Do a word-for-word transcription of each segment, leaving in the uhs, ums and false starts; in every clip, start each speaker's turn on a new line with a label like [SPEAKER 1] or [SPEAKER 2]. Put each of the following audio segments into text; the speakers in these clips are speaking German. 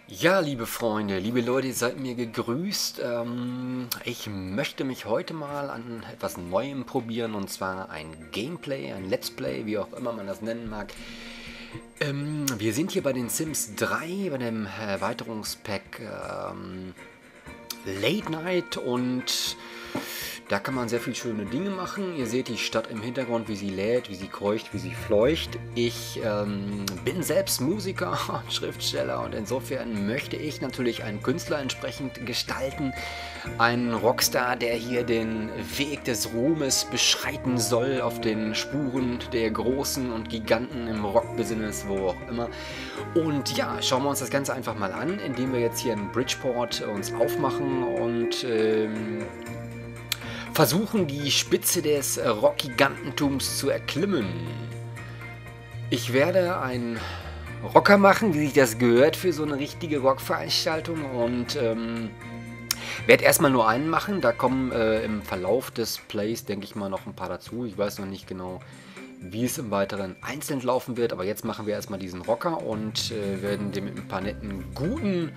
[SPEAKER 1] Ja, liebe Freunde, liebe Leute, ihr seid mir gegrüßt. Ähm, ich möchte mich heute mal an etwas Neuem probieren, und zwar ein Gameplay, ein Let's Play, wie auch immer man das nennen mag. Ähm, wir sind hier bei den Sims drei, bei dem Erweiterungspack ähm, Late Night, und da kann man sehr viele schöne Dinge machen. Ihr seht die Stadt im Hintergrund, wie sie lädt, wie sie keucht, wie sie fleucht. Ich ähm, bin selbst Musiker und Schriftsteller, und insofern möchte ich natürlich einen Künstler entsprechend gestalten. Einen Rockstar, der hier den Weg des Ruhmes beschreiten soll auf den Spuren der Großen und Giganten im Rock-Business, wo auch immer. Und ja, schauen wir uns das Ganze einfach mal an, indem wir jetzt hier in Bridgeport uns aufmachen und ähm, versuchen, die Spitze des Rock-Gigantentums zu erklimmen. Ich werde einen Rocker machen, wie sich das gehört für so eine richtige Rockveranstaltung, und ähm, werde erstmal nur einen machen. Da kommen äh, im Verlauf des Plays, denke ich mal, noch ein paar dazu. Ich weiß noch nicht genau, wie es im Weiteren einzeln laufen wird, aber jetzt machen wir erstmal diesen Rocker und äh, werden dem mit ein paar netten, guten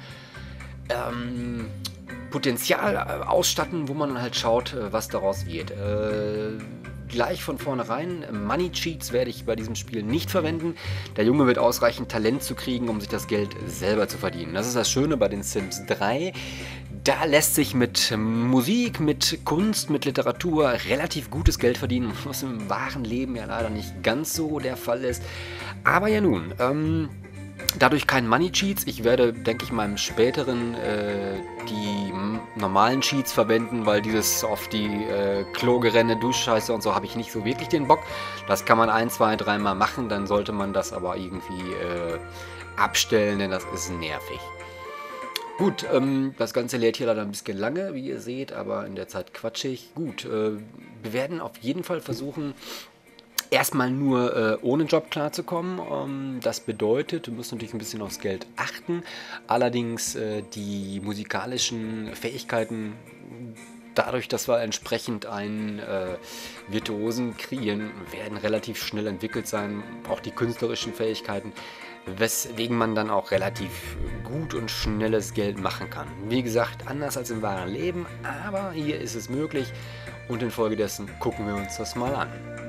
[SPEAKER 1] ähm, Potenzial äh, ausstatten, wo man dann halt schaut, äh, was daraus wird. Äh, gleich von vornherein, Money Cheats werde ich bei diesem Spiel nicht verwenden. Der Junge wird ausreichend Talent zu kriegen, um sich das Geld selber zu verdienen. Das ist das Schöne bei den Sims drei. Da lässt sich mit Musik, mit Kunst, mit Literatur relativ gutes Geld verdienen, was im wahren Leben ja leider nicht ganz so der Fall ist. Aber ja nun, ähm, dadurch kein Money Cheats. Ich werde, denke ich mal, im späteren äh, die m, normalen Cheats verwenden, weil dieses auf die äh, Klogerenne, Duschscheiße und so habe ich nicht so wirklich den Bock. Das kann man ein, zwei, dreimal machen, dann sollte man das aber irgendwie äh, abstellen, denn das ist nervig. Gut, ähm, das Ganze lädt hier leider ein bisschen lange, wie ihr seht, aber in der Zeit quatsche ich. Gut, äh, wir werden auf jeden Fall versuchen, erstmal nur äh, ohne Job klarzukommen. Ähm, das bedeutet, wir müssen natürlich ein bisschen aufs Geld achten. Allerdings äh, die musikalischen Fähigkeiten, dadurch, dass wir entsprechend einen äh, Virtuosen kreieren, werden relativ schnell entwickelt sein. Auch die künstlerischen Fähigkeiten, weswegen man dann auch relativ gut und schnelles Geld machen kann. Wie gesagt, anders als im wahren Leben, aber hier ist es möglich, und infolgedessen gucken wir uns das mal an.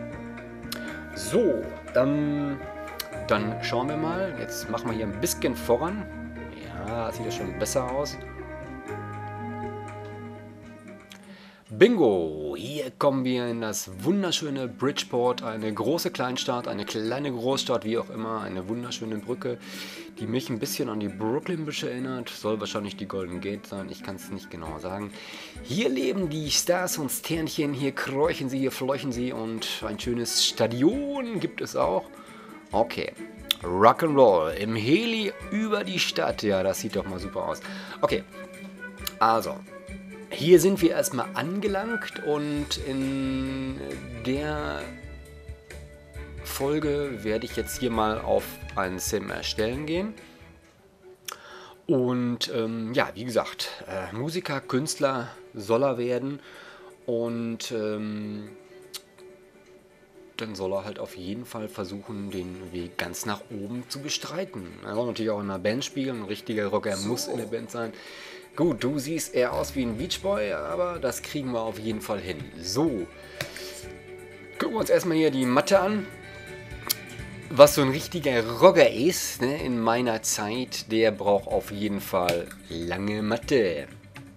[SPEAKER 1] So, ähm, dann schauen wir mal. Jetzt machen wir hier ein bisschen voran. Ja, sieht ja schon besser aus. Bingo! Hier kommen wir in das wunderschöne Bridgeport. Eine große Kleinstadt, eine kleine Großstadt, wie auch immer. Eine wunderschöne Brücke, die mich ein bisschen an die Brooklyn Bridge erinnert. Soll wahrscheinlich die Golden Gate sein, ich kann es nicht genau sagen. Hier leben die Stars und Sternchen, hier kräuchen sie, hier fleuchen sie, und ein schönes Stadion gibt es auch. Okay. Rock'n'Roll im Heli über die Stadt. Ja, das sieht doch mal super aus. Okay, also, hier sind wir erstmal angelangt, und in der Folge werde ich jetzt hier mal auf einen Sim erstellen gehen. Und ähm, ja, wie gesagt, äh, Musiker, Künstler soll er werden, und ähm, dann soll er halt auf jeden Fall versuchen, den Weg ganz nach oben zu bestreiten. Er soll natürlich auch in einer Band spielen, ein richtiger Rocker muss in der Band sein. Gut, du siehst eher aus wie ein Beachboy, aber das kriegen wir auf jeden Fall hin. So, gucken wir uns erstmal hier die Matte an. Was so ein richtiger Rocker ist, ne, in meiner Zeit, der braucht auf jeden Fall lange Matte.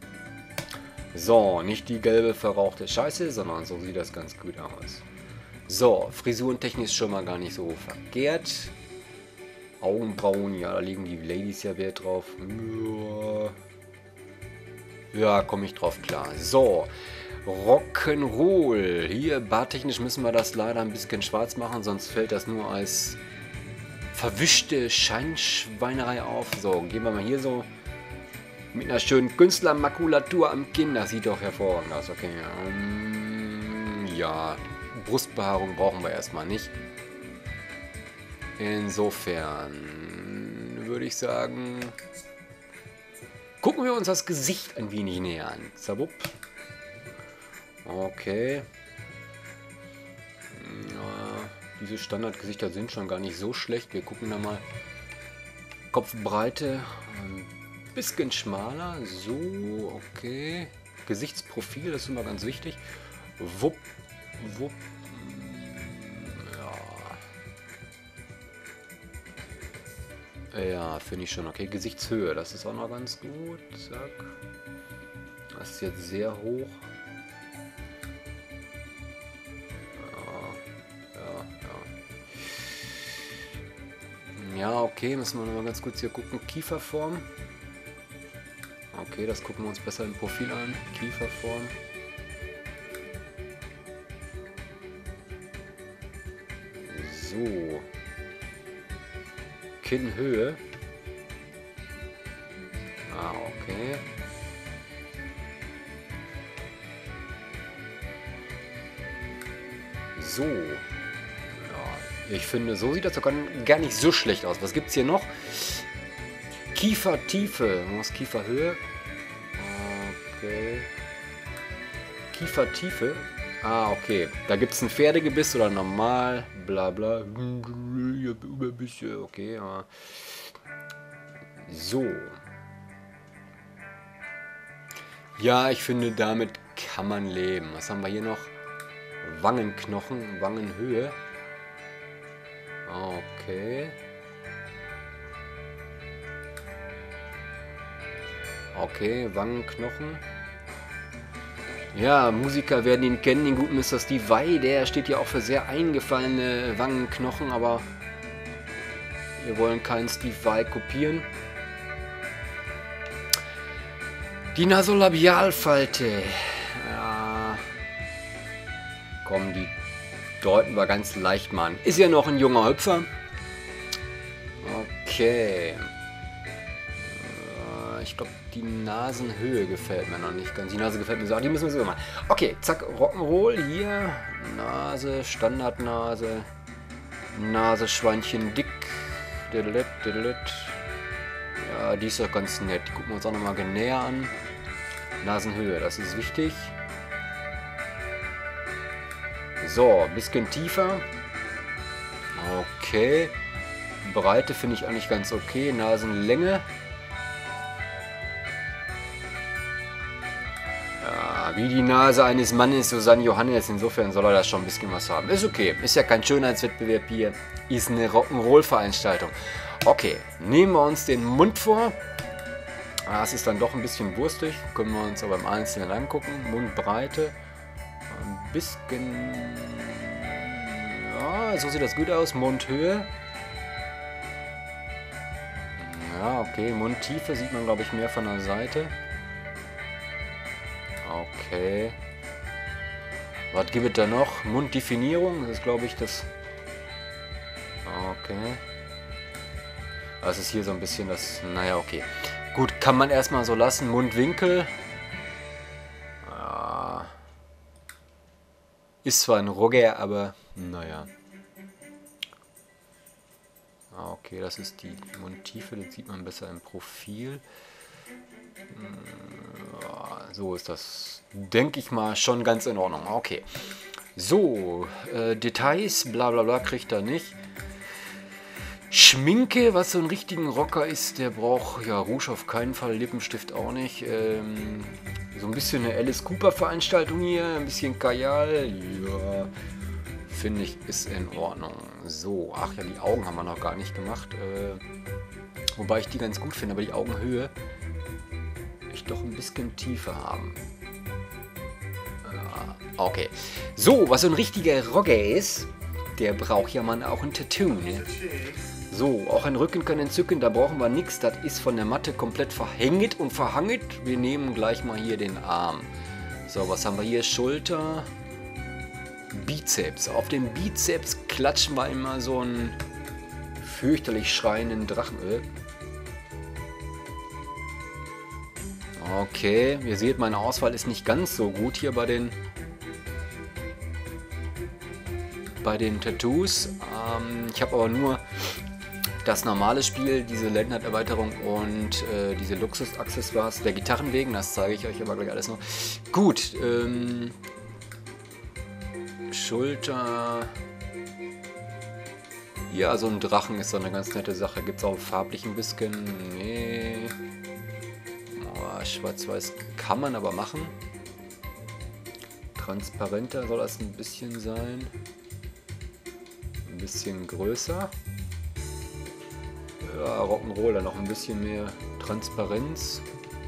[SPEAKER 1] So, nicht die gelbe verrauchte Scheiße, sondern so sieht das ganz gut aus. So, frisurentechnisch schon mal gar nicht so verkehrt. Augenbrauen, ja, da legen die Ladies ja Wert drauf. Ja. Ja, komme ich drauf klar. So, Rock'n'Roll. Hier, barttechnisch müssen wir das leider ein bisschen schwarz machen, sonst fällt das nur als verwischte Scheinschweinerei auf. So, gehen wir mal hier so mit einer schönen Künstlermakulatur am Kinn. Das sieht doch hervorragend aus. Okay, ähm, ja, Brustbehaarung brauchen wir erstmal nicht. Insofern würde ich sagen, gucken wir uns das Gesicht ein wenig näher an. Zabupp. Okay. Ja, diese Standardgesichter sind schon gar nicht so schlecht. Wir gucken da mal Kopfbreite ein bisschen schmaler. So, okay. Gesichtsprofil, das ist immer ganz wichtig. Wupp, wupp. Ja, ja, finde ich schon okay. Gesichtshöhe, das ist auch noch ganz gut. Zack. Das ist jetzt sehr hoch. Ja, okay, müssen wir noch mal ganz kurz hier gucken. Kieferform. Okay, das gucken wir uns besser im Profil an. Kieferform. So. Kinnhöhe. Ah, okay. So. Ich finde, so sieht das sogar gar nicht so schlecht aus. Was gibt es hier noch? Kiefertiefe. Was Kieferhöhe? Okay. Kiefertiefe. Ah, okay. Da gibt es ein Pferdegebiss oder normal. Bla bla. Überbisse. Okay. So. Ja, ich finde, damit kann man leben. Was haben wir hier noch? Wangenknochen, Wangenhöhe. Okay. Okay, Wangenknochen. Ja, Musiker werden ihn kennen, den guten Mister Steve Vai. Der steht ja auch für sehr eingefallene Wangenknochen, aber wir wollen keinen Steve Vai kopieren. Die Nasolabialfalte. Ja. Komm, die deuten wir ganz leicht mal an. Ist ja noch ein junger Hüpfer. Okay. Ich glaube, die Nasenhöhe gefällt mir noch nicht ganz. Die Nase gefällt mir so. Ach, die müssen wir so machen. Okay, zack, Rock'n'Roll hier. Nase, Standardnase. Nase, Schweinchen dick. Ja, die ist doch ganz nett. Die gucken wir uns auch nochmal näher an. Nasenhöhe, das ist wichtig. So, ein bisschen tiefer. Okay. Breite finde ich eigentlich ganz okay. Nasenlänge. Ja, wie die Nase eines Mannes, so San Johannes. Insofern soll er das schon ein bisschen was haben. Ist okay. Ist ja kein Schönheitswettbewerb hier. Ist eine Rock'n'Roll-Veranstaltung. Okay, nehmen wir uns den Mund vor. Das ist dann doch ein bisschen wurstig. Können wir uns aber im Einzelnen angucken. Mundbreite. Ein bisschen... Ja, so sieht das gut aus. Mundhöhe. Ja, okay. Mundtiefe sieht man, glaube ich, mehr von der Seite. Okay. Was gibt es da noch? Munddefinierung. Das ist, glaube ich, das... Okay. Das ist hier so ein bisschen das... Naja, okay. Gut, kann man erstmal so lassen. Mundwinkel. Ja. Ist zwar ein Roger, aber naja. Okay, das ist die Mundtiefe. Das sieht man besser im Profil. Ja, so ist das, denke ich mal, schon ganz in Ordnung. Okay. So, äh, Details, bla bla bla, kriegt er nicht. Schminke, was so ein richtigen Rocker ist, der braucht ja Rouge auf keinen Fall, Lippenstift auch nicht. Ähm, so ein bisschen eine Alice Cooper Veranstaltung hier, ein bisschen Kajal, ja, finde ich, ist in Ordnung. So, ach ja, die Augen haben wir noch gar nicht gemacht. Äh, wobei ich die ganz gut finde, aber die Augenhöhe ich doch ein bisschen tiefer haben. Ja, okay. So, was so ein richtiger Rocker ist, der braucht ja man auch ein Tattoo, ne? So, auch ein Rücken kann entzücken, da brauchen wir nichts. Das ist von der Matte komplett verhängt und verhanget. Wir nehmen gleich mal hier den Arm. So, was haben wir hier? Schulter, Bizeps. Auf dem Bizeps klatschen wir immer so einen fürchterlich schreienden Drachenöl. Okay, ihr seht, meine Auswahl ist nicht ganz so gut hier bei den bei den Tattoos. Ähm, ich habe aber nur das normale Spiel, diese Lanyard-Erweiterung und äh, diese Luxus-Accessoires der Gitarren wegen. Das zeige ich euch aber gleich alles noch. Gut, ähm, Schulter. Ja, so ein Drachen ist so eine ganz nette Sache. Gibt es auch farblich ein bisschen? Nee. Oh, schwarz-weiß kann man aber machen. Transparenter soll das ein bisschen sein. Ein bisschen größer. Ja, Rock'n'Roll, dann noch ein bisschen mehr Transparenz.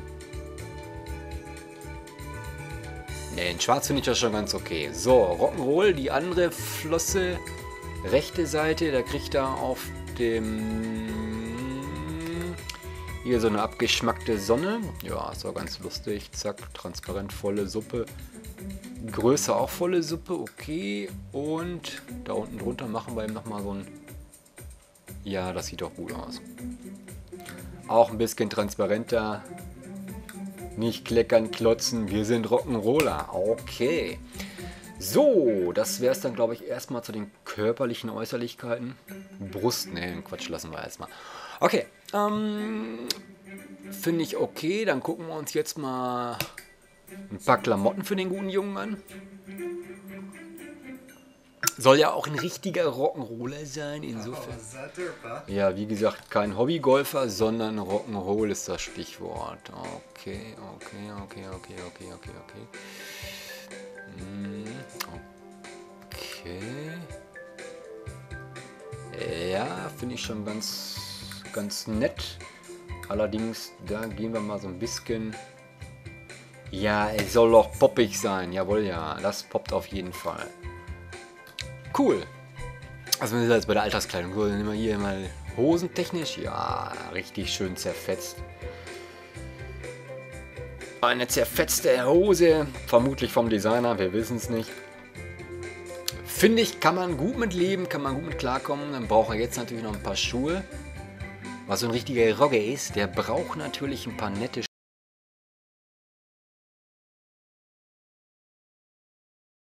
[SPEAKER 1] Ne, in schwarz finde ich das schon ganz okay. So, Rock'n'Roll, die andere Flosse, rechte Seite, da kriegt er auf dem... Hier so eine abgeschmackte Sonne. Ja, ist auch ganz lustig. Zack, transparent, volle Suppe. Größe auch volle Suppe, okay. Und da unten drunter machen wir ihm nochmal so ein... Ja, das sieht doch gut aus. Auch ein bisschen transparenter. Nicht kleckern, klotzen, wir sind Rock'n'Roller. Okay. So, das wäre es dann, glaube ich, erstmal zu den körperlichen Äußerlichkeiten. Brust, ne, Quatsch, lassen wir erstmal. Okay, ähm, finde ich okay. Dann gucken wir uns jetzt mal ein paar Klamotten für den guten Jungen an. Soll ja auch ein richtiger Rock'n'Roller sein, insofern. Ja, wie gesagt, kein Hobbygolfer, sondern Rock'n'Roll ist das Stichwort. Okay, okay, okay, okay, okay, okay, okay. Okay. Ja, finde ich schon ganz, ganz nett. Allerdings, da gehen wir mal so ein bisschen... Ja, es soll doch poppig sein. Jawohl, ja, das poppt auf jeden Fall. Cool. Also wir sind jetzt bei der Alterskleidung. So, dann nehmen wir hier mal hosentechnisch. Ja, richtig schön zerfetzt. Eine zerfetzte Hose. Vermutlich vom Designer, wir wissen es nicht. Finde ich, kann man gut mit leben, kann man gut mit klarkommen. Dann braucht er jetzt natürlich noch ein paar Schuhe. Was so ein richtiger Rogge ist, der braucht natürlich ein paar nette